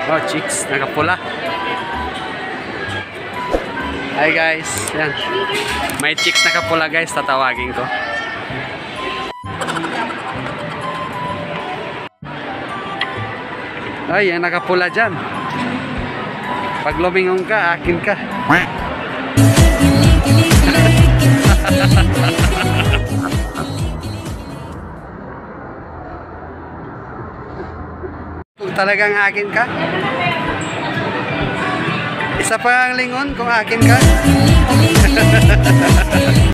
Oh, chicks, nakapula. Hi guys, yan. May chicks nakapula guys, tatawagin ko. Ay, yan nakapula dyan. Pag lumingon ka, akin ka. Kung talagang akin ka, isa pa ang lingon kung akin ka.